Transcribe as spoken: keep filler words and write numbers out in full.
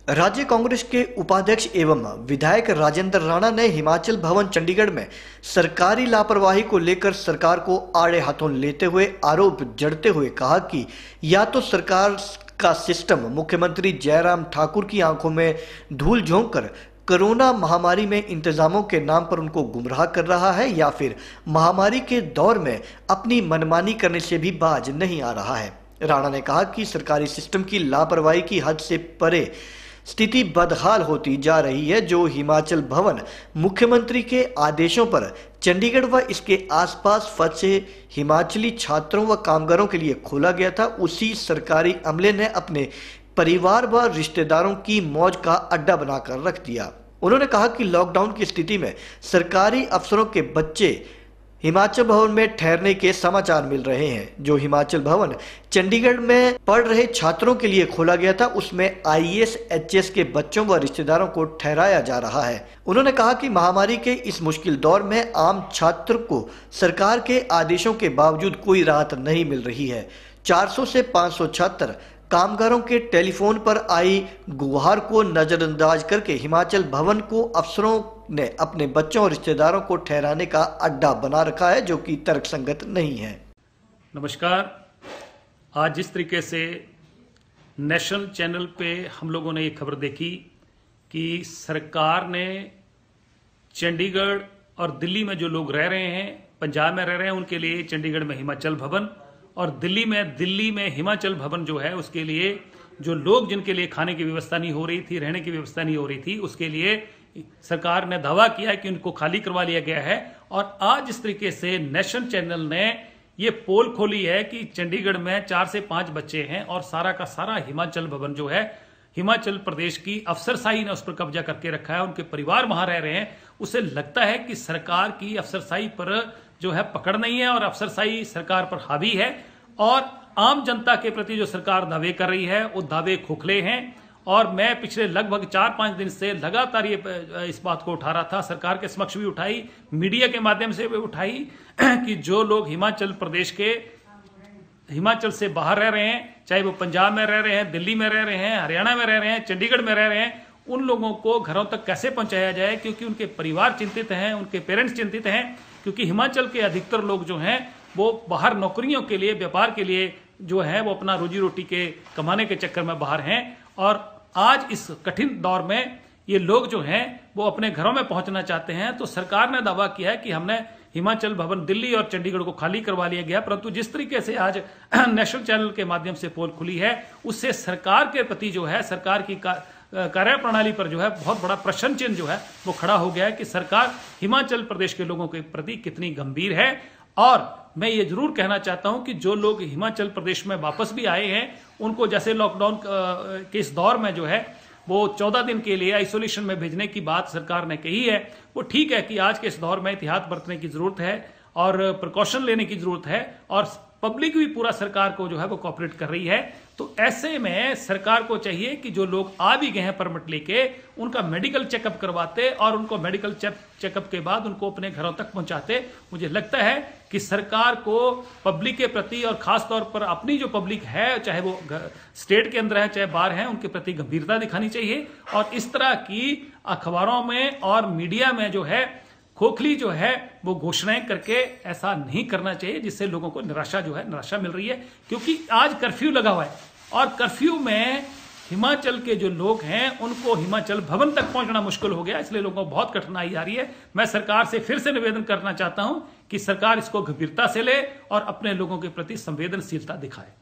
राज्य कांग्रेस के उपाध्यक्ष एवं विधायक राजेंद्र राणा ने हिमाचल भवन चंडीगढ़ में सरकारी लापरवाही को लेकर सरकार को आड़े हाथों लेते हुए आरोप जड़ते हुए कहा कि या तो सरकार का सिस्टम मुख्यमंत्री जयराम ठाकुर की आंखों में धूल झोंक कर कोरोना महामारी में इंतजामों के नाम पर उनको गुमराह कर रहा है या फिर महामारी के दौर में अपनी मनमानी करने से भी बाज नहीं आ रहा है। राणा ने कहा कि सरकारी सिस्टम की लापरवाही की हद से परे स्थिति बदहाल होती जा रही है। जो हिमाचल भवन मुख्यमंत्री के आदेशों पर चंडीगढ़ व इसके आसपास फंसे हिमाचली छात्रों व कामगारों के लिए खोला गया था, उसी सरकारी अमले ने अपने परिवार व रिश्तेदारों की मौज का अड्डा बनाकर रख दिया। उन्होंने कहा कि लॉकडाउन की स्थिति में सरकारी अफसरों के बच्चे हिमाचल भवन में ठहरने के समाचार मिल रहे हैं। जो हिमाचल भवन चंडीगढ़ में पढ़ रहे छात्रों के लिए खोला गया था, उसमें I A S, H S के बच्चों व रिश्तेदारों को ठहराया जा रहा है। उन्होंने कहा कि महामारी के इस मुश्किल दौर में आम छात्र को सरकार के आदेशों के बावजूद कोई राहत नहीं मिल रही है। चार सौ से पाँच सौ छात्र कामगारों के टेलीफोन पर आई गुहार को नजरअंदाज करके हिमाचल भवन को अफसरों ने अपने बच्चों और रिश्तेदारों को ठहराने का अड्डा बना रखा है, जो कि तर्कसंगत नहीं है। नमस्कार। आज जिस तरीके से नेशनल चैनल पे हम लोगों ने ये खबर देखी कि सरकार ने चंडीगढ़ और दिल्ली में जो लोग रह रहे हैं, पंजाब में रह रहे हैं, उनके लिए चंडीगढ़ में हिमाचल भवन और दिल्ली में दिल्ली में हिमाचल भवन जो है उसके लिए जो लोग जिनके लिए खाने की व्यवस्था नहीं हो रही थी, रहने की व्यवस्था नहीं हो रही थी, उसके लिए सरकार ने दावा किया है कि उनको खाली करवा लिया गया है। और आज इस तरीके से नेशनल चैनल ने ये पोल खोली है कि चंडीगढ़ में चार से पांच बच्चे हैं और सारा का सारा हिमाचल भवन जो है हिमाचल प्रदेश की अफसरशाही ने उस पर कब्जा करके रखा है, उनके परिवार वहां रह रहे हैं। उसे लगता है कि सरकार की अफसरशाही पर जो है पकड़ नहीं है और अफसरशाही सरकार पर हावी है और आम जनता के प्रति जो सरकार दावे कर रही है वो दावे खोखले हैं। और मैं पिछले लगभग चार पांच दिन से लगातार ये इस बात को उठा रहा था, सरकार के समक्ष भी उठाई, मीडिया के माध्यम से भी उठाई कि जो लोग हिमाचल प्रदेश के हिमाचल से बाहर रह रहे हैं, चाहे वो पंजाब में रह रहे हैं, दिल्ली में रह रहे हैं, हरियाणा में रह रहे हैं, चंडीगढ़ में रह रहे हैं, उन लोगों को घरों तक कैसे पहुंचाया जाए, क्योंकि उनके परिवार चिंतित हैं, उनके पेरेंट्स चिंतित हैं। क्योंकि हिमाचल के अधिकतर लोग जो हैं वो बाहर नौकरियों के लिए, व्यापार के लिए जो है वो अपना रोजी रोटी के कमाने के चक्कर में बाहर हैं और आज इस कठिन दौर में ये लोग जो हैं वो अपने घरों में पहुंचना चाहते हैं। तो सरकार ने दावा किया है कि हमने हिमाचल भवन दिल्ली और चंडीगढ़ को खाली करवा लिया गया, परंतु जिस तरीके से आज नेशनल चैनल के माध्यम से पोल खुली है उससे सरकार के प्रति जो है, सरकार की कार्य प्रणाली पर जो है बहुत बड़ा प्रश्न चिन्ह जो है वो खड़ा हो गया है कि सरकार हिमाचल प्रदेश के लोगों के प्रति कितनी गंभीर है। और मैं ये जरूर कहना चाहता हूं कि जो लोग हिमाचल प्रदेश में वापस भी आए हैं उनको जैसे लॉकडाउन के इस दौर में जो है वो चौदह दिन के लिए आइसोलेशन में भेजने की बात सरकार ने कही है, वो ठीक है कि आज के इस दौर में एहतियात बरतने की जरूरत है और प्रिकॉशन लेने की जरूरत है और पब्लिक भी पूरा सरकार को जो है वो कोऑपरेट कर रही है। तो ऐसे में सरकार को चाहिए कि जो लोग आ भी गए हैं परमिट लेके उनका मेडिकल चेकअप करवाते और उनको मेडिकल चेकअप के बाद उनको अपने घरों तक पहुंचाते। मुझे लगता है कि सरकार को पब्लिक के प्रति और खास तौर पर अपनी जो पब्लिक है, चाहे वो स्टेट के अंदर है चाहे बाहर है, उनके प्रति गंभीरता दिखानी चाहिए और इस तरह की अखबारों में और मीडिया में जो है खोखली जो है वो घोषणाएं करके ऐसा नहीं करना चाहिए जिससे लोगों को निराशा जो है निराशा मिल रही है। क्योंकि आज कर्फ्यू लगा हुआ है और कर्फ्यू में हिमाचल के जो लोग हैं उनको हिमाचल भवन तक पहुंचना मुश्किल हो गया, इसलिए लोगों को बहुत कठिनाई आ रही है। मैं सरकार से फिर से निवेदन करना चाहता हूं कि सरकार इसको गंभीरता से ले और अपने लोगों के प्रति संवेदनशीलता दिखाए।